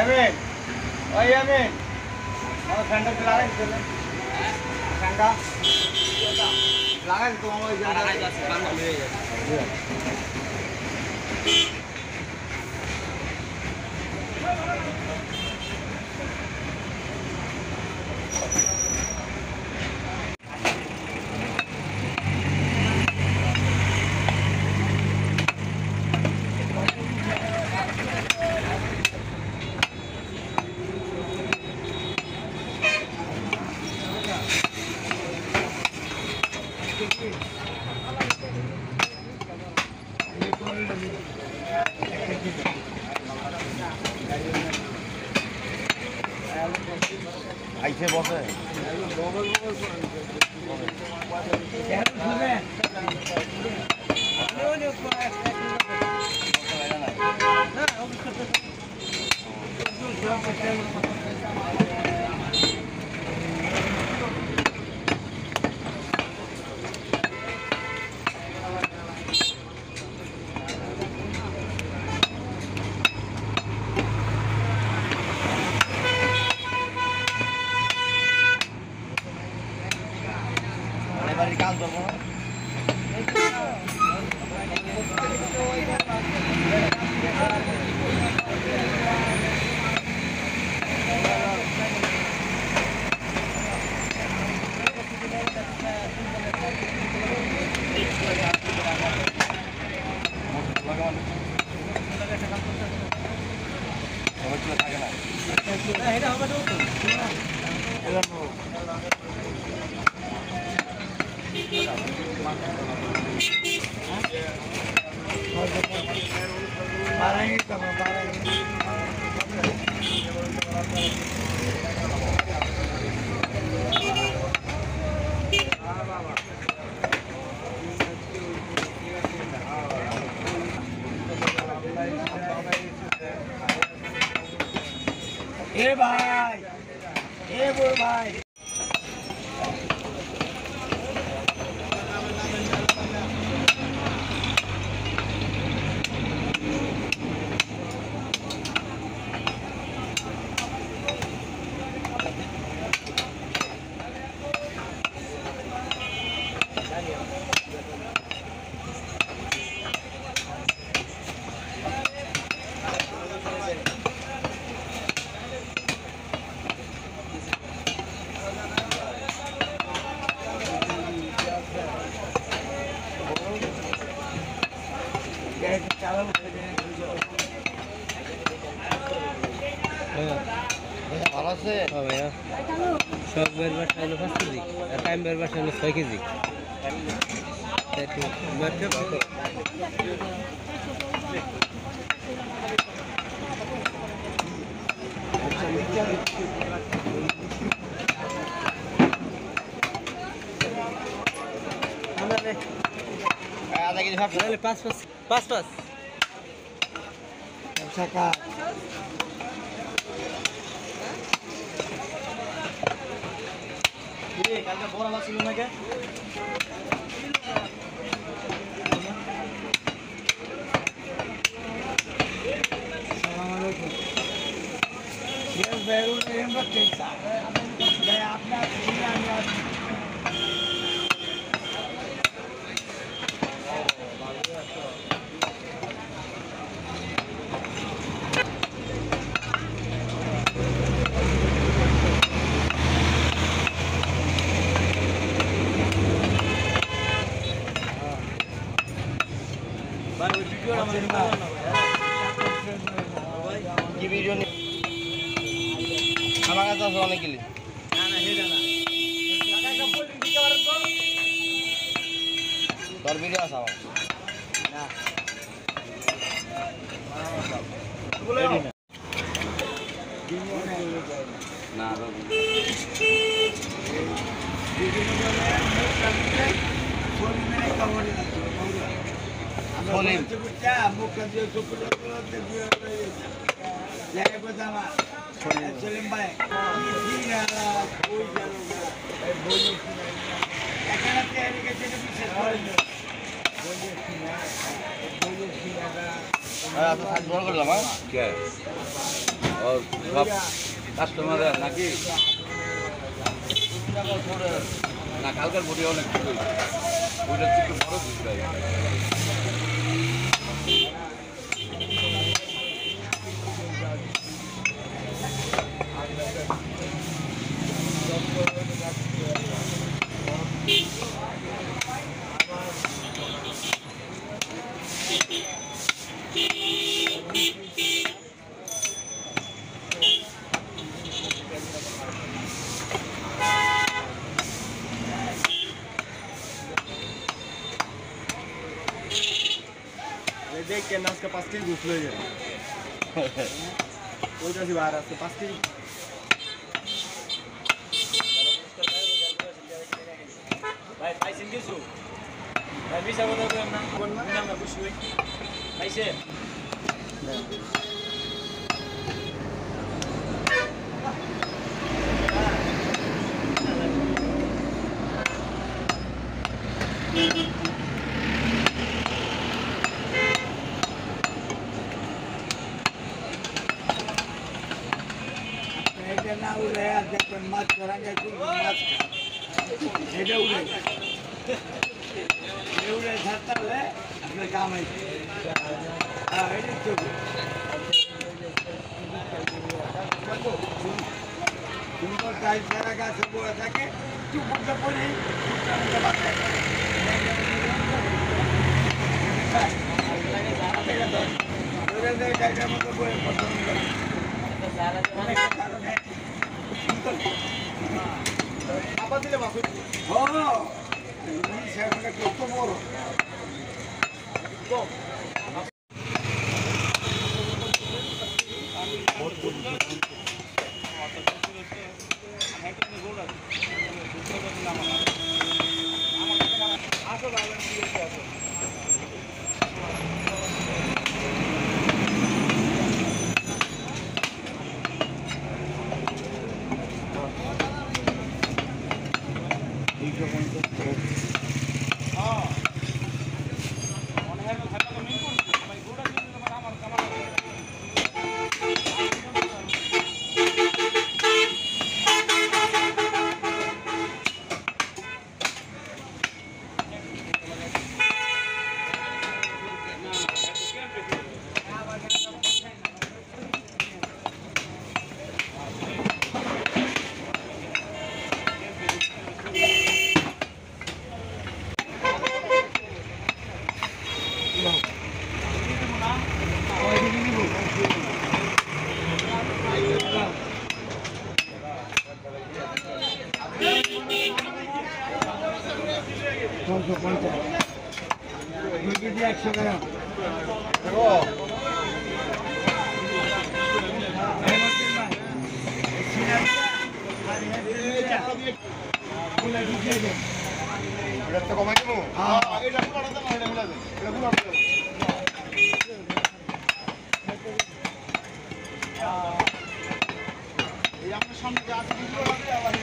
Yamin, oh Yamin, mau sandal lagan itu kan? Sandal, lagan itu mau jalan. আইছে বসে বাড়ির কাজ করবো না থাকে না এটা হবে ए भाई ए बोल भाई ভালো আছে ভাইয়া সব বের বাসা হলো 5 কেজি আর টাইম বের বাসা হলো 6 কেজি একটু মাত্র আধা কেজি ভাব তাহলে 5 টাকা কালকে বড় মাছ ছিল নাকি আসসালামু আলাইকুম ये बैरू ने हम कैसा गए आपने কি ভিডিও নি আমার কাছে আছে অনেকগুলি না না হেডা না টাকা কম বলি দিতে পারেন তো তোর ভিডিও আছে আমার না বলে না না Bolim. Bolim baik. Apa bro kerja mana? और सब কাস্টমার নাকি না কালকার বডি অনেক ছোট ওইটা একটু বড় দিতে হবে देख के ना उसका 5 किलो घुस लो ये वो जैसे बाहर उसके 5 किलो भाई पैसे किसु भाई bisa बोलो तो ना ना मैं कुछ हुई पैसे ना उड़े जब मत करेंगे तो मत हेडे उड़े ये उड़े धरता है अपने काम है हाँ हेडे तो तुमको टाइट करेगा सब ऐसा के चुप तो बोले apa sih maksud oh ini saya pakai tutup moro kok Berarti kau macam mana? Ini dah pun ada tak? Ini dah pun ada. Yang sampai ke atas itu ada apa?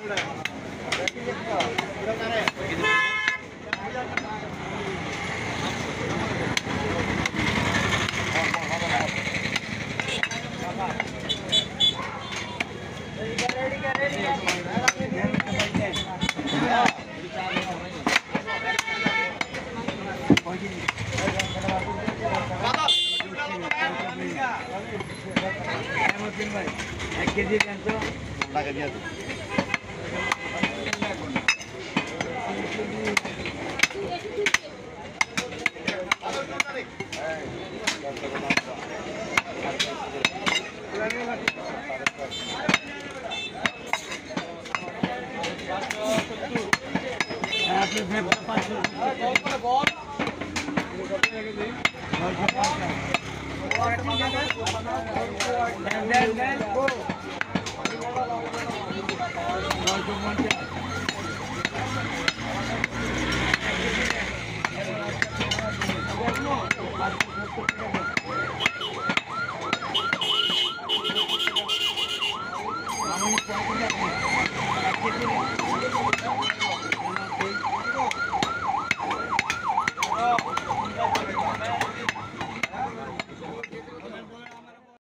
ভাই 1 KG দেন তো টাকা দিয়ে দাও আপনি 500 দেন